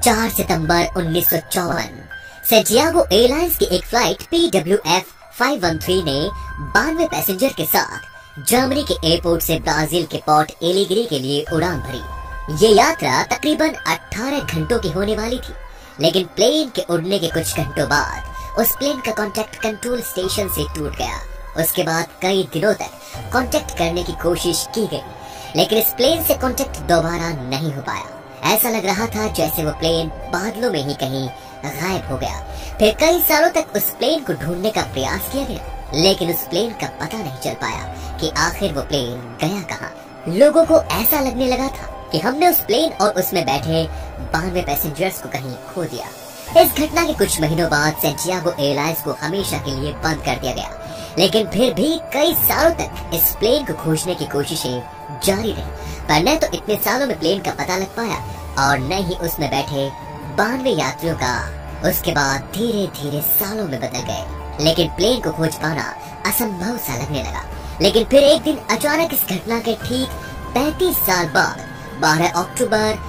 4 सितंबर 1954 Santiago airlines की एक flight PWF 513 ने 92 पैसेंजर के साथ जर्मनी के एयरपोर्ट से ब्राजील के पोर्ट एलिगरी के लिए उड़ान भरी। ये यात्रा तकरीबन 18 घंटों की होने वाली थी, लेकिन प्लेन के उड़ने के कुछ घंटों बाद उस प्लेन का कांटेक्ट कंट्रोल स्टेशन से टूट गया। उसके बाद कई दिनों तक कांटेक्ट करने की कोशिश की गई, लेकिन इस प्लेन से कांटेक्ट दोबारा नहीं हो पाया। ऐसा लग रहा था जैसे वो प्लेन बादलों में ही कहीं गायब हो गया। फिर कई सालों तक उस प्लेन को ढूंढने का प्रयास किया गया, लेकिन उस प्लेन का पता नहीं चल पाया कि आखिर वो प्लेन गया कहाँ। लोगों को ऐसा लगने लगा था कि हमने उस प्लेन और उसमें बैठे 92 पैसेंजर्स को कहीं खो दिया। इस घटना के कुछ महीनों बाद सैंटियागो एयरलाइंस को हमेशा के लिए बंद कर दिया गया, लेकिन फिर भी कई सालों तक इस प्लेन को खोजने की कोशिशें जारी रही। पर न तो इतने सालों में प्लेन का पता लग पाया और न ही उसमें बैठे 92 यात्रियों का उसके बाद धीरे धीरे सालों में बदल गए। लेकिन प्लेन को खोज पाना असंभव सा लगने लगा। लेकिन फिर एक दिन अचानक इस घटना के ठीक 35 साल बाद 12 अक्टूबर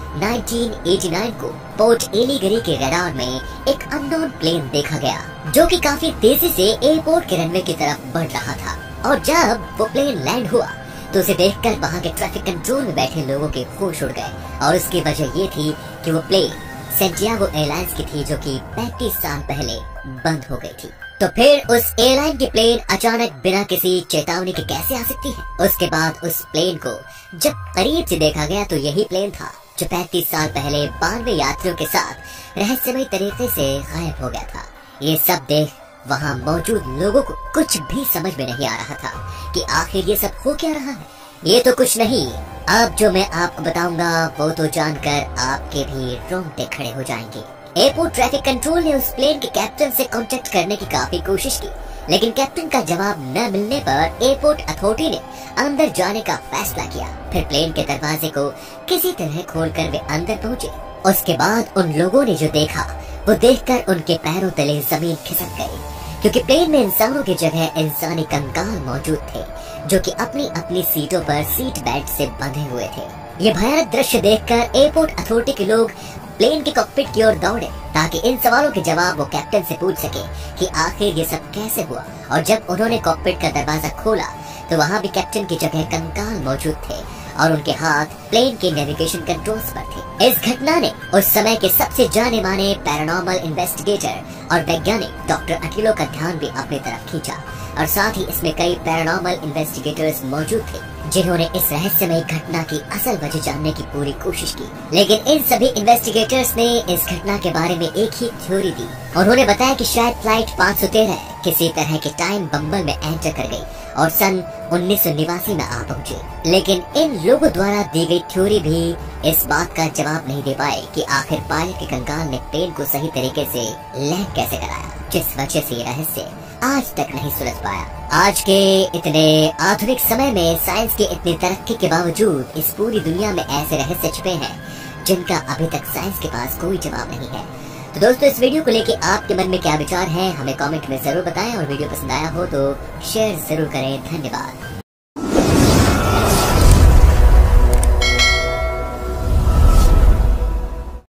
1989 को पोर्ट एलिगरी के रडार में एक अननोन प्लेन देखा गया, जो कि काफी तेजी से एयरपोर्ट के रनवे की तरफ बढ़ रहा था। और जब वो प्लेन लैंड हुआ तो उसे देखकर वहाँ के ट्रैफिक कंट्रोल में बैठे लोगों के होश उड़ गए। और उसकी वजह ये थी कि वो प्लेन सैंटियागो एयरलाइंस की थी, जो कि 35 साल पहले बंद हो गई थी। तो फिर उस एयरलाइन की प्लेन अचानक बिना किसी चेतावनी के कैसे आ सकती है? उसके बाद उस प्लेन को जब करीब से देखा गया तो यही प्लेन था जो 35 साल पहले 92 यात्रियों के साथ रहस्यमय तरीके से गायब हो गया था। ये सब देख वहाँ मौजूद लोगों को कुछ भी समझ में नहीं आ रहा था कि आखिर ये सब हो क्या रहा है। ये तो कुछ नहीं, अब जो मैं आपको बताऊंगा वो तो जानकर आपके भी रोंगटे खड़े हो जाएंगे। एयरपोर्ट ट्रैफिक कंट्रोल ने उस प्लेन के कैप्टन से कांटेक्ट करने की काफी कोशिश की, लेकिन कैप्टन का जवाब न मिलने पर एयरपोर्ट अथॉरिटी ने अंदर जाने का फैसला किया। फिर प्लेन के दरवाजे को किसी तरह खोलकर वे अंदर पहुंचे। उसके बाद उन लोगों ने जो देखा वो देखकर उनके पैरों तले जमीन खिसक गई, क्योंकि प्लेन में इंसानों की जगह इंसानी कंकाल मौजूद थे, जो कि अपनी अपनी सीटों पर सीट बेल्ट से बंधे हुए थे। ये भयानक दृश्य देखकर एयरपोर्ट अथॉरिटी के लोग प्लेन के कॉकपिट की ओर दौड़े ताकि इन सवालों के जवाब वो कैप्टन से पूछ सके कि आखिर ये सब कैसे हुआ। और जब उन्होंने कॉकपिट का दरवाजा खोला तो वहाँ भी कैप्टन की जगह कंकाल मौजूद थे और उनके हाथ प्लेन के नेविगेशन कंट्रोल्स पर थे। इस घटना ने उस समय के सबसे जाने माने पैरानॉर्मल इन्वेस्टिगेटर और वैज्ञानिक डॉक्टर अकिलो का ध्यान भी अपनी तरफ खींचा, और साथ ही इसमें कई पैरानॉर्मल इन्वेस्टिगेटर्स मौजूद थे जिन्होंने इस रहस्यमय घटना की असल वजह जानने की पूरी कोशिश की। लेकिन इन सभी इन्वेस्टिगेटर्स ने इस घटना के बारे में एक ही थ्योरी दी। उन्होंने बताया कि शायद फ्लाइट 513 किसी तरह के टाइम बम्बल में एंटर कर गई और सन 1989 में आ पहुंचे। लेकिन इन लोगों द्वारा दी गई थ्योरी भी इस बात का जवाब नहीं दे पाए कि आखिर पायलट के कंकाल ने प्लेन को सही तरीके से लैंड कैसे कराया, जिस वजह से ये रहस्य आज तक नहीं सुलझ पाया। आज के इतने आधुनिक समय में साइंस की इतनी तरक्की के बावजूद इस पूरी दुनिया में ऐसे रहस्य छिपे हैं जिनका अभी तक साइंस के पास कोई जवाब नहीं है। तो दोस्तों, इस वीडियो को लेके आपके मन में क्या विचार है हमें कमेंट में जरूर बताएं, और वीडियो पसंद आया हो तो शेयर जरूर करें। धन्यवाद।